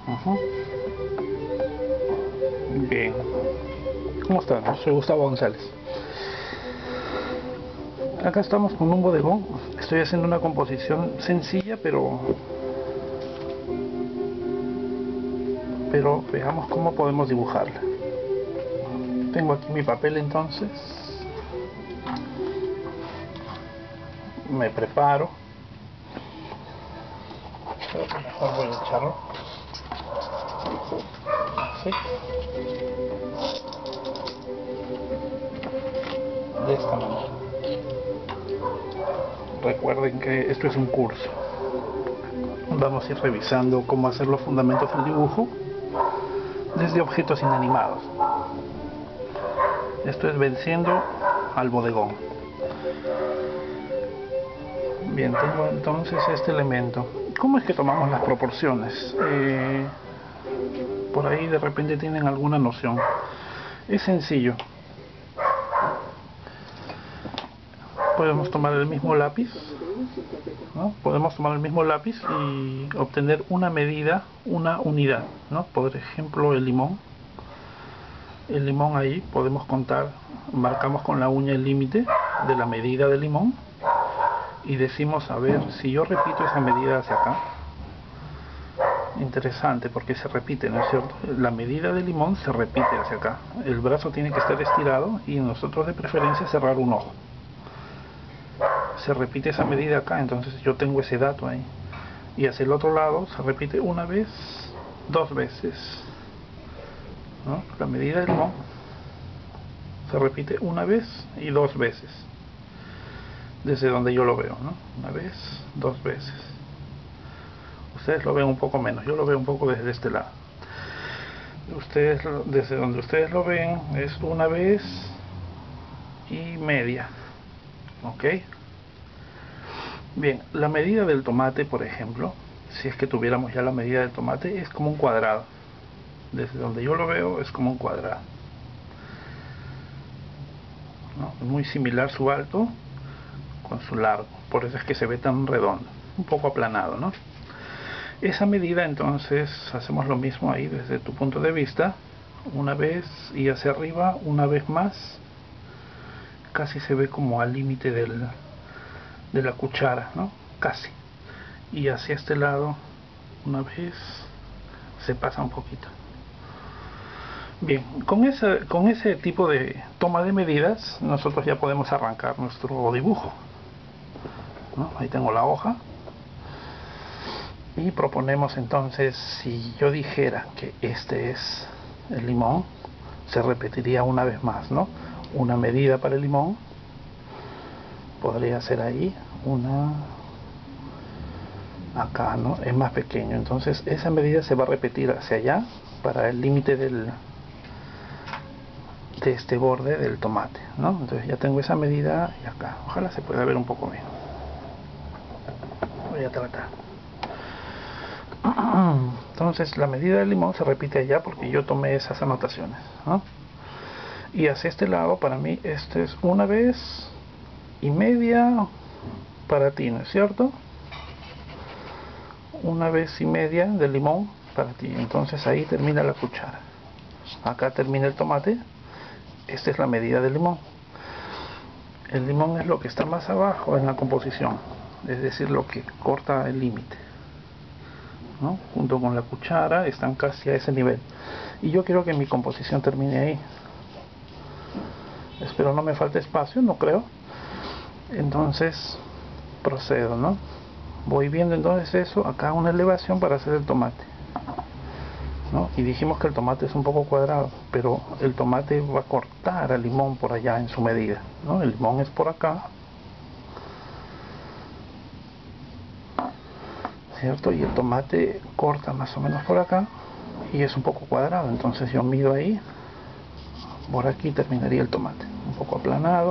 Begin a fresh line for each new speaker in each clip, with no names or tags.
Ujú. Bien, ¿cómo están? Soy Gustavo González. Acá estamos con un bodegón. Estoy haciendo una composición sencilla, pero veamos cómo podemos dibujarla. Tengo aquí mi papel, entonces me preparo. Creo que mejor voy a echarlo así, de esta manera. Recuerden que esto es un curso. Vamos a ir revisando cómo hacer los fundamentos del dibujo desde objetos inanimados. Esto es venciendo al bodegón. Bien, tengo entonces este elemento. ¿Cómo es que tomamos las proporciones? Por ahí de repente tienen alguna noción. Es sencillo. Podemos tomar el mismo lápiz, ¿no? Podemos tomar el mismo lápiz y obtener una medida, una unidad, ¿no? Por ejemplo, el limón. El limón, ahí podemos contar, marcamos con la uña el límite de la medida del limón y decimos, a ver, si yo repito esa medida hacia acá, interesante porque se repite, ¿no es cierto? La medida del limón se repite hacia acá, el brazo tiene que estar estirado y nosotros de preferencia cerrar un ojo. Se repite esa medida acá, entonces yo tengo ese dato ahí. Y hacia el otro lado se repite una vez, dos veces, ¿no? La medida del limón se repite una vez y dos veces, desde donde yo lo veo, ¿no? Una vez, dos veces. Ustedes lo ven un poco menos, yo lo veo un poco desde este lado. Ustedes, desde donde ustedes lo ven, es una vez y media. ¿Ok? Bien, la medida del tomate, por ejemplo, si es que tuviéramos ya la medida del tomate, es como un cuadrado. Desde donde yo lo veo es como un cuadrado, ¿no? Muy similar su alto con su largo, por eso es que se ve tan redondo, un poco aplanado, ¿no? Esa medida, entonces hacemos lo mismo ahí desde tu punto de vista, una vez y hacia arriba una vez más, casi se ve como al límite de la cuchara, ¿no? Casi. Y hacia este lado una vez se pasa un poquito. Bien, con ese tipo de toma de medidas nosotros ya podemos arrancar nuestro dibujo, ¿no? Ahí tengo la hoja y proponemos entonces, si yo dijera que este es el limón, se repetiría una vez más, ¿no? Una medida para el limón podría ser ahí, una acá, ¿no? Es más pequeño, entonces esa medida se va a repetir hacia allá para el límite de este borde del tomate, ¿no? Entonces ya tengo esa medida y acá, ojalá se pueda ver un poco bien. Voy a tratar. Entonces la medida del limón se repite allá porque yo tomé esas anotaciones, ¿no? Y hacia este lado, para mí, este es una vez y media para ti, ¿no es cierto? Una vez y media de limón para ti. Entonces ahí termina la cuchara. Acá termina el tomate. Esta es la medida del limón. El limón es lo que está más abajo en la composición, es decir, lo que corta el límite, ¿no? Junto con la cuchara están casi a ese nivel. Y yo quiero que mi composición termine ahí. Espero no me falte espacio, no creo. Entonces procedo, ¿no? Voy viendo entonces eso, acá una elevación para hacer el tomate, ¿no? Y dijimos que el tomate es un poco cuadrado, pero el tomate va a cortar al limón por allá en su medida, ¿no? El limón es por acá, ¿cierto? Y el tomate corta más o menos por acá y es un poco cuadrado, entonces yo mido ahí, por aquí terminaría el tomate, un poco aplanado,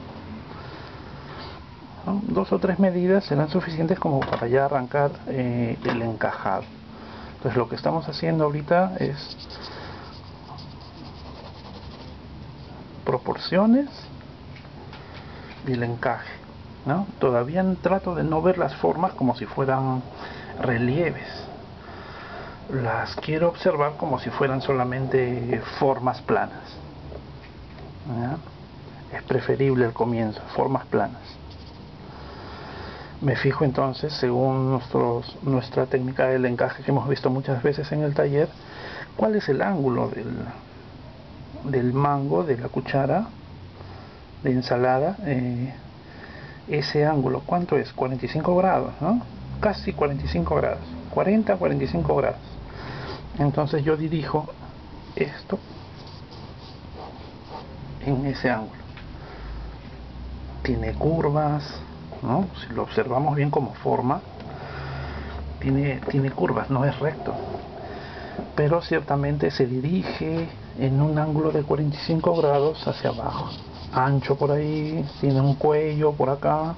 ¿no? Dos o tres medidas serán suficientes como para ya arrancar el encajado. Entonces lo que estamos haciendo ahorita es proporciones y el encaje, ¿no? Todavía trato de no ver las formas como si fueran relieves, las quiero observar como si fueran solamente formas planas. ¿Ya? Es preferible al comienzo, formas planas. Me fijo entonces, según nuestra técnica del encaje que hemos visto muchas veces en el taller, cuál es el ángulo del mango, de la cuchara de ensalada. Ese ángulo, ¿cuánto es? 45 grados, ¿no? Casi 45 grados, 40 45 grados. Entonces yo dirijo esto en ese ángulo. Tiene curvas, ¿no? Si lo observamos bien como forma, tiene curvas, no es recto, pero ciertamente se dirige en un ángulo de 45 grados hacia abajo, ancho por ahí, tiene un cuello por acá,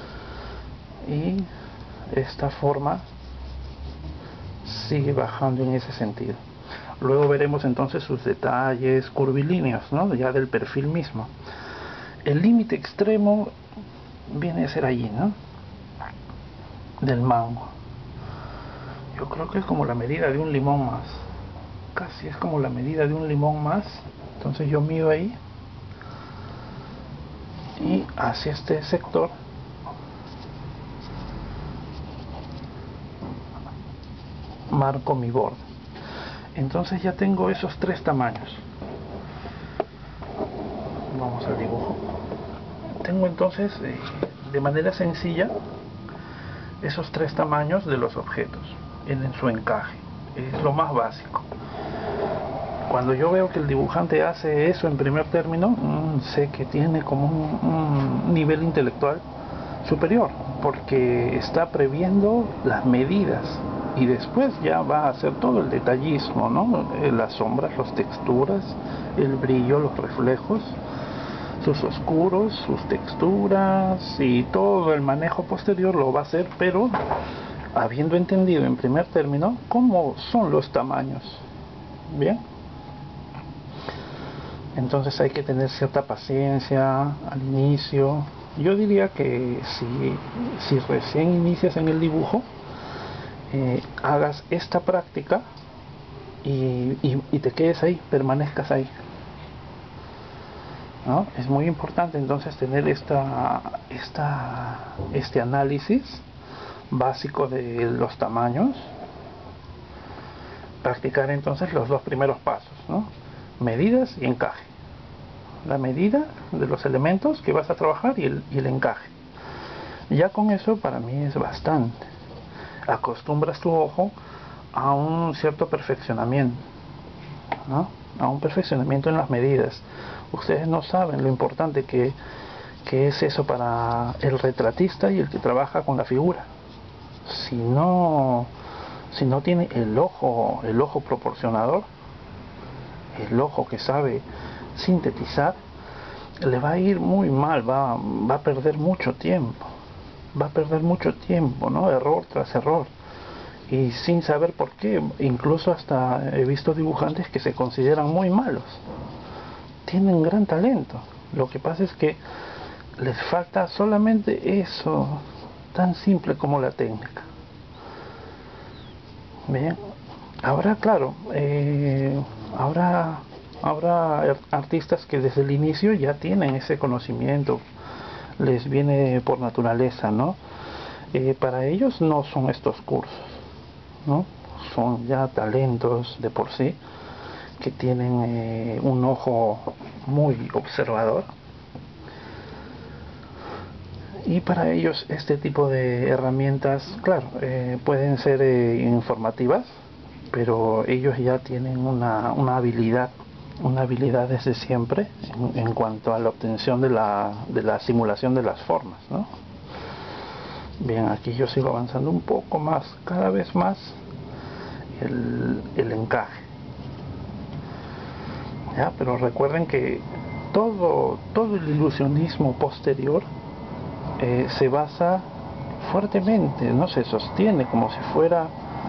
y esta forma sigue bajando en ese sentido. Luego veremos entonces sus detalles curvilíneos, ¿no? Ya del perfil mismo. El límite extremo viene a ser allí, ¿no? Del mango. Yo creo que es como la medida de un limón más. Casi es como la medida de un limón más. Entonces yo mido ahí. Y hacia este sector marco mi borde. Entonces ya tengo esos tres tamaños. Vamos al dibujo. Tengo entonces de manera sencilla esos tres tamaños de los objetos en su encaje. Es lo más básico. Cuando yo veo que el dibujante hace eso en primer término, sé que tiene como un nivel intelectual superior, porque está previendo las medidas y después ya va a hacer todo el detallismo, ¿no? Las sombras, las texturas, el brillo, los reflejos, sus oscuros, sus texturas y todo el manejo posterior lo va a hacer, pero habiendo entendido en primer término cómo son los tamaños. Bien, entonces hay que tener cierta paciencia al inicio. Yo diría que si recién inicias en el dibujo, hagas esta práctica y te quedes ahí, permanezcas ahí, ¿no? Es muy importante entonces tener este análisis básico de los tamaños, practicar entonces los dos primeros pasos, ¿no? Medidas y encaje. La medida de los elementos que vas a trabajar y el encaje. Ya con eso para mí es bastante. Acostumbras tu ojo a un cierto perfeccionamiento, ¿no? A un perfeccionamiento en las medidas. Ustedes no saben lo importante que es eso para el retratista y el que trabaja con la figura. Si no tiene el ojo proporcionador, el ojo que sabe sintetizar, le va a ir muy mal, va a perder mucho tiempo, ¿no? Error tras error, y sin saber por qué. Incluso hasta he visto dibujantes que se consideran muy malos, tienen gran talento, lo que pasa es que les falta solamente eso, tan simple como la técnica. Bien, ahora claro, habrá artistas que desde el inicio ya tienen ese conocimiento, les viene por naturaleza, ¿no? Para ellos no son estos cursos, ¿no? Son ya talentos de por sí, que tienen un ojo muy observador, y para ellos este tipo de herramientas, claro, pueden ser informativas, pero ellos ya tienen una habilidad desde siempre en cuanto a la obtención de la simulación de las formas, ¿no? Bien, aquí yo sigo avanzando un poco más, cada vez más el encaje, ¿ya? Pero recuerden que todo el ilusionismo posterior se basa fuertemente, no se sostiene como si fuera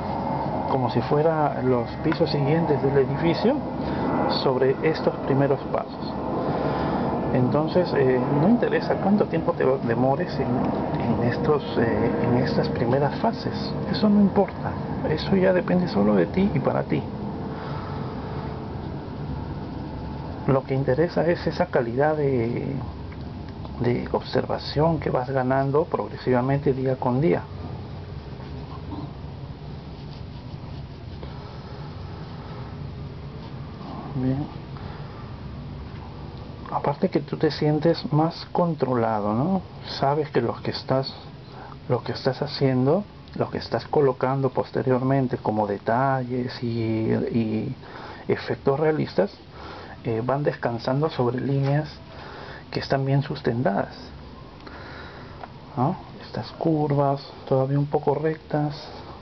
los pisos siguientes del edificio sobre estos primeros pasos. Entonces no interesa cuánto tiempo te demores en estas primeras fases, eso no importa, eso ya depende solo de ti y para ti. Lo que interesa es esa calidad de observación que vas ganando progresivamente día con día. Bien. Aparte que tú te sientes más controlado, ¿no? Sabes que lo que estás haciendo, lo que estás colocando posteriormente como detalles y efectos realistas, van descansando sobre líneas que están bien sustentadas, ¿no? Estas curvas todavía un poco rectas.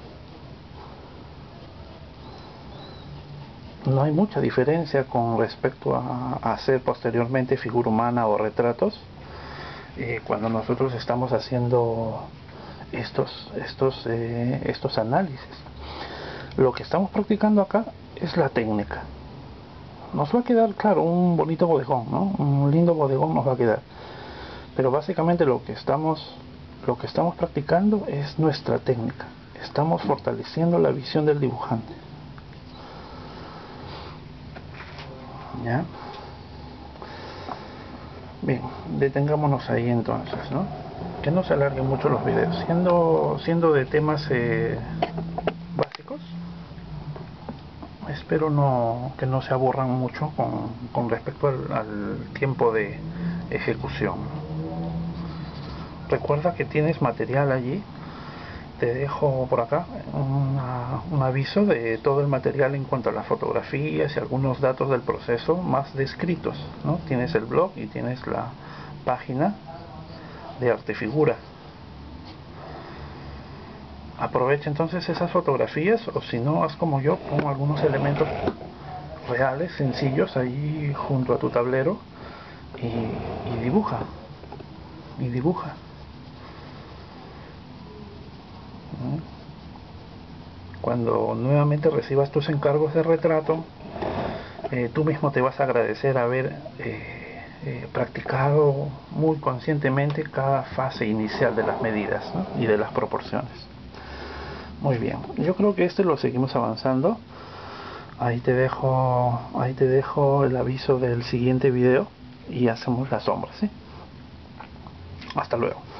No hay mucha diferencia con respecto a hacer posteriormente figura humana o retratos, cuando nosotros estamos haciendo estos análisis. Lo que estamos practicando acá es la técnica. Nos va a quedar, claro, un bonito bodegón, ¿no? Un lindo bodegón nos va a quedar. Pero básicamente lo que estamos practicando es nuestra técnica. Estamos fortaleciendo la visión del dibujante. ¿Ya? Bien, detengámonos ahí entonces, ¿no? Que no se alarguen mucho los videos, siendo de temas básicos. Espero que no se aburran mucho con respecto al tiempo de ejecución. Recuerda que tienes material allí. Te dejo por acá un aviso de todo el material en cuanto a las fotografías y algunos datos del proceso más descritos, ¿no? Tienes el blog y tienes la página de Artefigura. Aprovecha entonces esas fotografías, o si no, haz como yo, pon algunos elementos reales, sencillos, ahí junto a tu tablero y dibuja. Cuando nuevamente recibas tus encargos de retrato, tú mismo te vas a agradecer haber practicado muy conscientemente cada fase inicial de las medidas, ¿no? Y de las proporciones. Muy bien, yo creo que lo seguimos avanzando. Ahí te dejo el aviso del siguiente video y hacemos las sombras, ¿sí? Hasta luego.